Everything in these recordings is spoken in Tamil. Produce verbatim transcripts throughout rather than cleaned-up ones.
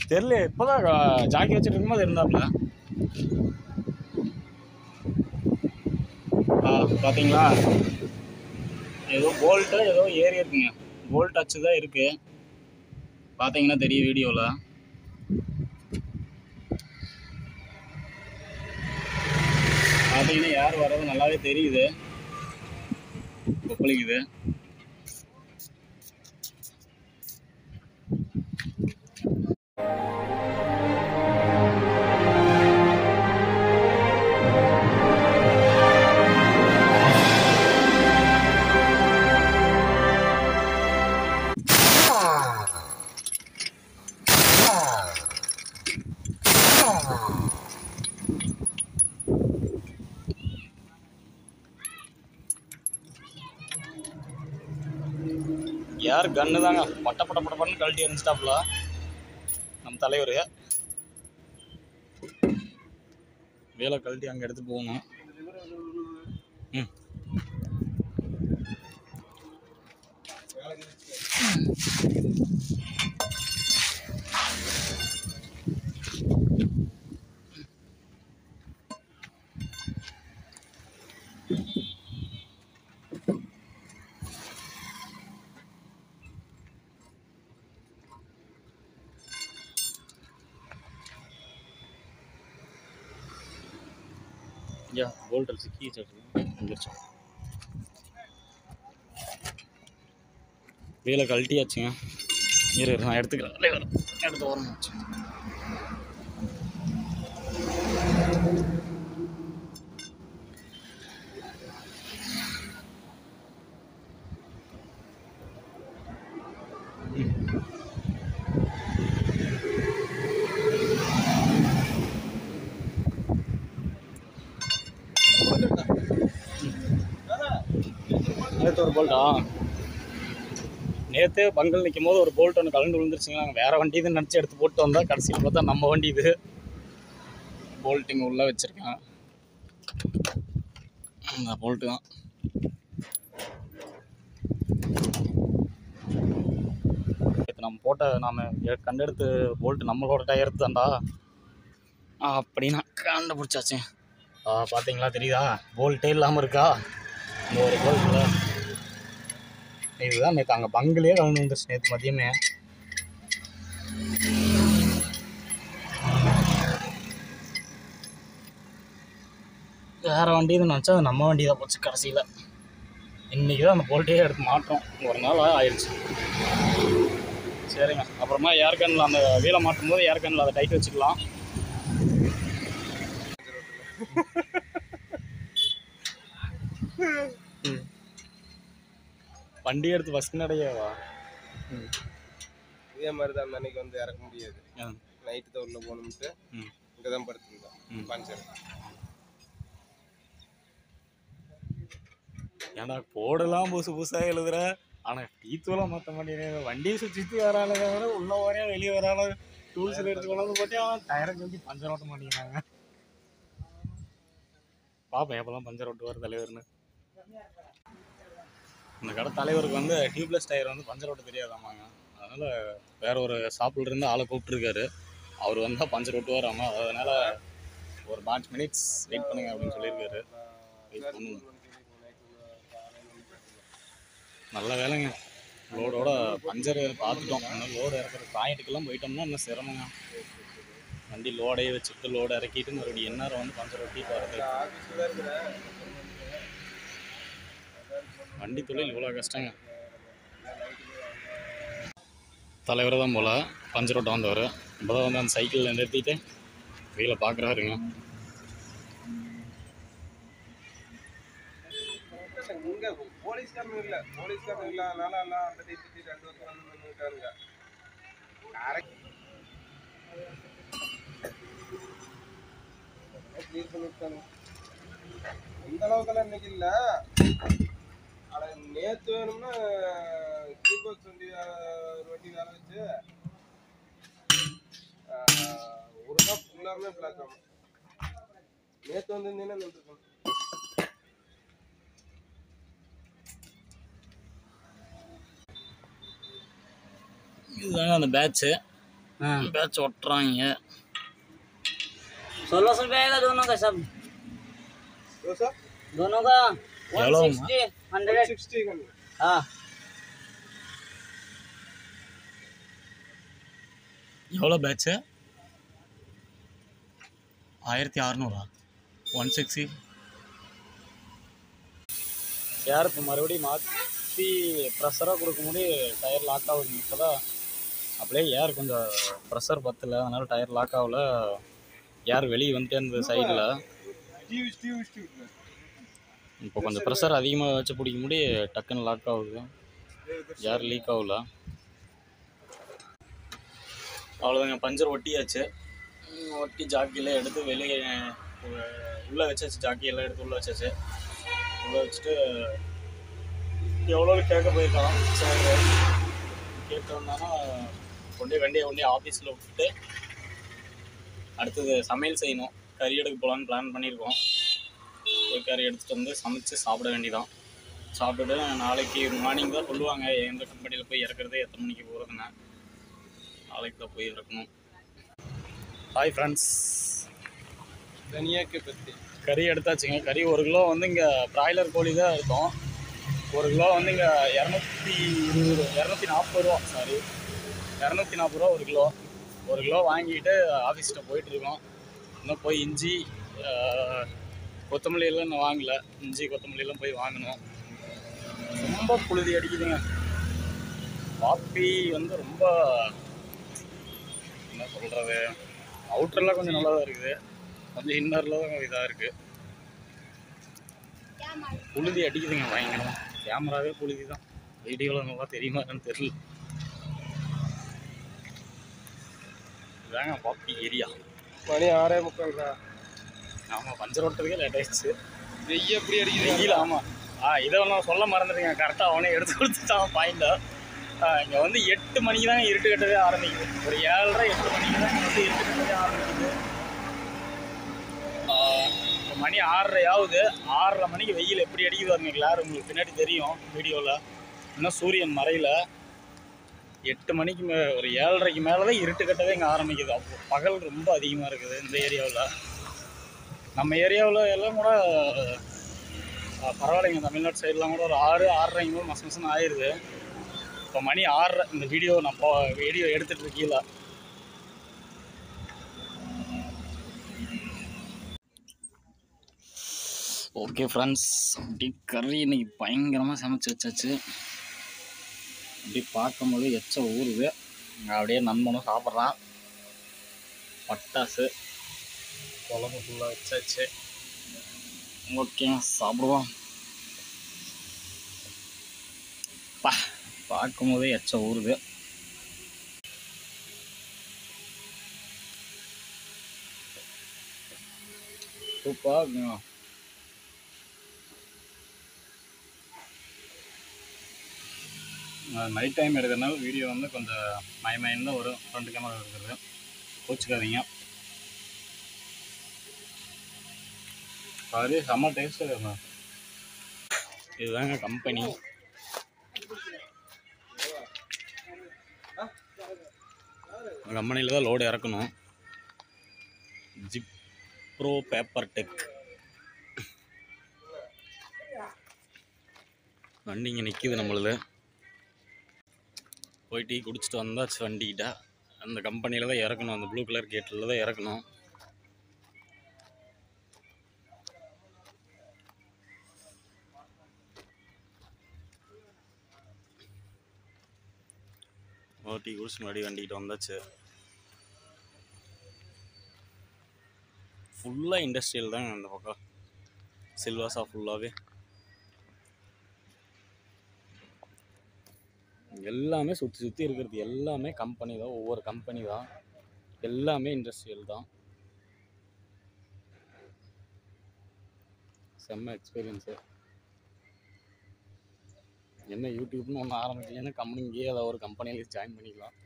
தெரியல, இப்போதான் ஜாக்கி வச்சுட்டு இருக்கும்போது இருந்தாப்புல. ஆ பார்த்தீங்களா, ஏதோ போல்ட்டு ஏதோ ஏறி இருக்குங்க. போல்ட் அச்சு தான் இருக்கு, பார்த்தீங்கன்னா தெரியும் வீடியோவில். பார்த்தீங்கன்னா யார் வர்றது நல்லாவே தெரியுது, கொப்பளிக்குது. யார் கன்னு தாங்க பட்ட பட்ட பட்ட பண்ணு கழட்டி எரிஞ்சிட்டாப்புல நம்ம தலைவர். வேலை கழட்டி அங்கே எடுத்து போகணும். ம் யா போல்டல் சிக்கி வந்துருச்சு. வேலை கழட்டியாச்சுங்க. இரு நான் எடுத்துக்கிறேன், எடுத்து வரணுச்சு. நேற்று ஒரு போல்ட்டா நேற்று பங்கல் நிற்கும் போது ஒரு போல்ட் ஒன்று கலந்து விழுந்துருச்சுங்க. நாங்கள் வேறு வண்டி இதுன்னு நினச்சி எடுத்து போட்டு வந்தால் கடைசியில் பார்த்தா நம்ம வண்டி இது. போல்ட்டிங்க உள்ளே வச்சுருக்கேன், அந்த போல்ட்டு தான். நம்ம போட்ட நாம் கண்டெடுத்து போல்ட்டு நம்மளோட டயர் தான்டா அப்படின்னா கண்டுபிடிச்சாச்சு. பார்த்தீங்களா, தெரியுதா போல்ட்டே இல்லாமல் இருக்கா இந்த ஒரு போல்ட்டில். இதுதான் நேற்று அங்கே பங்குலேயே கலந்து வந்துருச்சு நேற்று மதியமே. வேறு வண்டி இதுன்னு நினச்சா அது நம்ம வண்டி தான் போச்சு கடைசியில். இன்றைக்கி தான் அந்த போல்ட்டே எடுத்து மாட்டோம், ஒரு நாள் ஆயிடுச்சு. சரிங்க, அப்புறமா ஏர் கன்னில் அந்த வீலை மாட்டும் போது ஏர் கன்னில் அதை டைட் வச்சுக்கலாம். வண்டி எடுத்து ஃபஸ்ட் நடையவா இதே மாதிரி தான் அந்த அன்னைக்கு வந்து இறக்க முடியாது. நைட்டு தான் உள்ள போகணும்ட்டு இங்கே தான் படுத்துருந்தோம் பஞ்சர். ஏன்னா போடலாம் புதுசு புதுசாக எழுதுற, ஆனால் டீத்தூலாம் மாற்ற மாட்டேங்க. வண்டியை சுற்றி சுற்றி வர ஆளுங்க வர உள்ள வரையா வெளியே வர ஆளு டூல்ஸில் எடுத்து கொண்டாந்து போட்டு அவன் டயரை சொல்லி பஞ்சர் ஓட்ட மாட்டேங்கிறாங்க. பார்ப்பேன் எப்போல்லாம் பஞ்சர் ஓட்டுவார் தலைவர்னு. இந்த கடை தலைவருக்கு வந்து டியூப்லெஸ் டயர் வந்து பஞ்சர் ஓட்ட தெரியாதாமாங்க. அதனால் வேற ஒரு ஷாப்பில் இருந்து ஆளை கூப்பிட்டுருக்காரு. அவர் வந்தால் பஞ்சர் ஓட்டுவாராமா. அதனால் ஒரு பாஞ்சு மினிட்ஸ் வெயிட் பண்ணுங்க அப்படின்னு சொல்லியிருக்காரு. வெயிட் பண்ணுங்க. நல்ல வேலைங்க, லோடோட பஞ்சர் பார்த்துட்டோம். இன்னும் லோடு இறக்குற பாயிண்ட்டுக்கெல்லாம் போயிட்டோம்னா இன்னும் சிரமங்க. வண்டி லோடையே வச்சுட்டு லோடு இறக்கிட்டு மறுபடியும் எந்நேரம் வந்து பஞ்சர் ஒட்டிட்டு வரது. வண்டி தொழில் இவ்வளோ கஷ்டங்க. தலைவர் தான் போல் பஞ்சர் ஓட்ட வந்தவர். இப்போ தான் வந்து அந்த சைக்கிளில் நிறுத்திட்டு வீலை பார்க்குறாருங்க. இங்கே போலீஸ்காரன் இல்லை, போலீஸ்காரன் இல்லாதனால எல்லாம் அந்த டைப்பு ரெண்டு வருஷம் வந்து பண்ணிட்டாருங்க. க்ளீன் பண்ணிட்டாங்க. இந்த அளவுக்கெல்லாம் இன்னைக்கு இல்லை. ஆனால் நேற்று வேணும்னா கீபோர்ட்ஸ் வண்டி ஒரு வண்டி வேலை வச்சு ஒரு நாள் ஃபுல்லாருமே பிளாக் ஆகும். நேற்று வந்து இருந்தீங்கன்னா நின்றுருக்கோம். இதுதாங்க அந்த பேட்ச்சு. हाँ பேட்ச் ஒட்டுறாங்க. सोलह सौ रुपया आएगा दोनों का सब, दो सौ दोनों का चलो, वन सिक्सटी हंड्रेड। सिक्सटी का हाँ எவ்வளோ பேட்ச்சு? ஆயிரத்தி அறநூறா? One sixty. ஏர் இப்போ மறுபடியும் மாற்றி ப்ரெஷராக கொடுக்க முடியும், டயர் லாக் ஆகுதுங்க. இப்போ தான் அப்படியே ஏர் கொஞ்சம் ப்ரெஷர் பத்தல, அதனால் டயர் லாக் ஆகல. ஏர் வெளியே வந்துட்டே இருந்தது சைடில். டிவி டிவி டிவி இப்போ கொஞ்சம் ப்ரெஷர் அதிகமாக வச்சு பிடிக்க முடியும், டக்குன்னு லாக் ஆகுது. ஏர் லீக் ஆகல. அவ்வளோதாங்க, பஞ்சர் ஒட்டியாச்சு. ஒட்டி ஜாக்கியெல்லாம் எடுத்து வெளியே உள்ளே வச்சாச்சு. ஜாக்கியெல்லாம் எடுத்து உள்ளே வச்சாச்சு. உள்ளே வச்சுட்டு எவ்வளோ கேட்க போயிருக்கலாம். சரி கேட்டு வந்தானா கொண்டே வண்டியை கொண்டே ஆஃபீஸில் விட்டுட்டு அடுத்தது சமையல் செய்யணும். கறி எடுக்க போகலான்னு பிளான் பண்ணியிருக்கோம். போய் கறி எடுத்துகிட்டு வந்து சமைச்சு சாப்பிட வேண்டியதான். சாப்பிட்டுட்டு நாளைக்கு மார்னிங் தான் சொல்லுவாங்க எந்த கம்பெனியில் போய் இறக்குறது, எத்தனை மணிக்கு போகிறதுன்னு. நாளைக்கு தான் போய் இறக்கணும். ஹாய் ஃப்ரெண்ட்ஸ், தனியாக்கு பற்றி கறி எடுத்தாச்சுங்க. கறி ஒரு கிலோ வந்து இங்கே ப்ராய்லர் கோழி தான் எடுத்தோம். ஒரு கிலோ வந்து இங்கே இரநூத்தி இருபது இரநூத்தி நாற்பது ரூபா சாரி இரநூத்தி நாற்பது ரூபா ஒரு கிலோ. ஒரு கிலோ வாங்கிட்டு ஆஃபீஸ்கிட்ட போயிட்டுருக்கோம். இன்னும் போய் இஞ்சி கொத்தமல்லியெல்லாம் இன்னும் வாங்கலை. இஞ்சி கொத்தமல்லியெல்லாம் போய் வாங்கணும். ரொம்ப புழுதி அடிக்குதுங்க. காப்பி வந்து ரொம்ப என்ன சொல்கிறது, அவுட்டர்லாம் கொஞ்சம் நல்லா தான் இருக்குது, கொஞ்சம் இன்னரில் தான் இதாக இருக்குது. புழுதி அடிக்குதுங்க பயங்கரமாக. கேமராவே புழுதி தான். வீடியோவில் நல்லா தெரியுமா என்னன்னு தெரியல. இதாங்க பாப்பி ஏரியா. மணி ஆறே முக்கால்ரா. ஆமாம், பஞ்சர் ஓட்டுறதுக்கே லேட் ஆயிடுச்சு. வெய்ய எப்படி அடிக்குது வெயில். ஆமாம், ஆ இதை நான் சொல்ல மறந்துடுங்க. கரெக்டாக அவனே எடுத்து கொடுத்துட்டான் பாயிண்ட்டை. இங்கே வந்து எட்டு மணிக்கு தான் இருட்டு கட்டவே ஆரம்பிக்குது. ஒரு ஏழரை எட்டு மணிக்கு தான் இங்கே வந்து இருட்டு கட்டவே ஆரம்பிக்குது. இப்போ மணி ஆறரை ஆகுது. ஆறரை மணிக்கு வெயில் எப்படி அடிக்குது பாருங்க. கிளார் உங்களுக்கு பின்னாடி தெரியும் வீடியோவில். இன்னும் சூரியன் மறையில். எட்டு மணிக்கு மே ஒரு ஏழரைக்கு மேலே தான் இருட்டு கட்டவே இங்கே ஆரம்பிக்குது. அப்போ பகல் ரொம்ப அதிகமாக இருக்குது இந்த ஏரியாவில். நம்ம ஏரியாவில் எல்லாம் கூட பரவாயில்லைங்க. தமிழ்நாட்டு சைட்லாம் கூட ஒரு ஆறு ஆறரைங்க போது மசம் மசம் ஆயிடுது. இப்போ மணி ஆறரை. இந்த வீடியோ நான் போ வீடியோ எடுத்துகிட்டு இருக்கீங்களா. ஓகே ஃப்ரெண்ட்ஸ், அப்படி கறி இன்னைக்கு பயங்கரமாக சமைச்சு வச்சாச்சு. அப்படி பார்க்கும்போது எச்ச ஊறுது. அப்படியே நண்பனும் சாப்பிட்றான். பட்டாசு குழம்பு ஃபுல்லாக வச்சாச்சு. ஓகே சாப்பிடுவோம். பா பார்க்கும்போதே எச்ச ஊறுது. சூப்பராக நைட் டைம் எடுக்கிறதுனால வீடியோ வந்து கொஞ்சம் மயமயம் தான் வரும். ஃப்ரண்ட் கேமரா இருக்கிறது கோச்சிக்காதீங்க. பாரு செம்ம டேஸ்ட்டாக இருக்கும். இதுதாங்க கம்பெனி. கம்பெனியில் தான் லோடு இறக்கணும். ஜிப்ரோ பேப்பர் டெக். வண்டி இங்கே நிற்கிது நம்மளுது. போய் டீ குடிச்சிட்டு வந்தாச்சு வண்டிக்கிட்ட. அந்த கம்பெனியில் தான் இறக்கணும். அந்த ப்ளூ கலர் கேட்டில் தான் இறக்கணும். டீ குடிச்சு மறுபடி வண்டிக்கிட்ட வந்தாச்சு. ஃபுல்லாக இண்டஸ்ட்ரியல் தாங்க அந்த பக்கம். சில்வாசா ஃபுல்லாகவே எல்லாமே சுற்றி சுற்றி இருக்கிறது எல்லாமே கம்பெனி தான். ஒவ்வொரு கம்பெனி தான். எல்லாமே இண்டஸ்ட்ரியல் தான். செம்ம எக்ஸ்பீரியன்ஸு. என்ன யூடியூப்னு ஒன்று ஆரம்பிக்கலன்னா கம்பெனிங்கேயே ஏதாவது ஒரு கம்பெனியில் ஜாயின் பண்ணிக்கலாம்.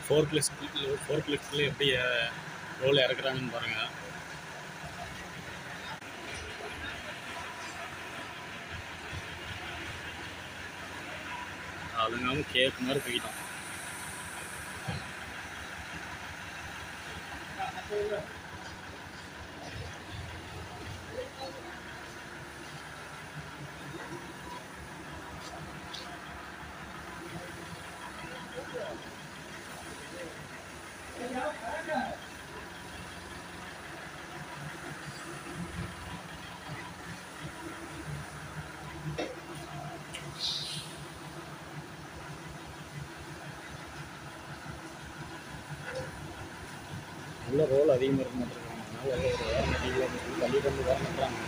ஃபோர் ப்ளஸ் ஃபோர் ப்ளஸ்லேயே எப்படி ரோல் இறக்குறாங்கன்னு பாருங்கள். அதுனாலும் கேக் மாதிரி போயிட்டோம். உள்ள ரோல் அதிகமாக இருக்க மாட்டேங்கிறாங்க. அதனால ஒரு வேறு மெட்டீரியல் சொல்லி தள்ளி கொண்டு வேறு பண்ணுறாங்க.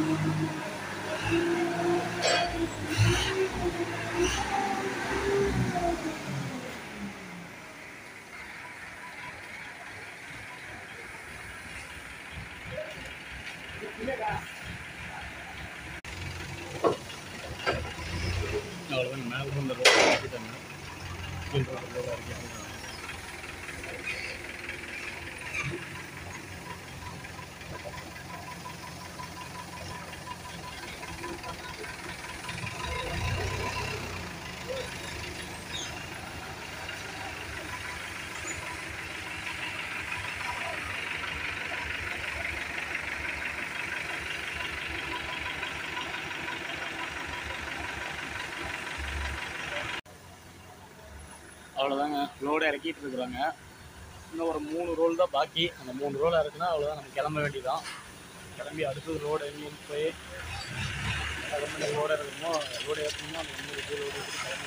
அவ்வளோதான் மேலே இந்த ரோல் இறக்கிட்டாங்க. கீழ் ரோல் ரோல் இறக்கிட்டாங்க. அவ்வளோதாங்க லோடு இறக்கிட்டு இருக்கிறாங்க. இன்னும் ஒரு மூணு ரோல் தான் பாக்கி. அந்த மூணு ரோல் இருக்குன்னா அவ்வளோதான், நம்ம கிளம்ப வேண்டியதான். கிளம்பி அடுத்தது ரோடு எங்கேயும் போய் அது மாதிரி லோடு இறக்கணுமோ லோடு இறக்கணுமோ அந்த மூணு ரோடு எடுத்துட்டு கிளம்ப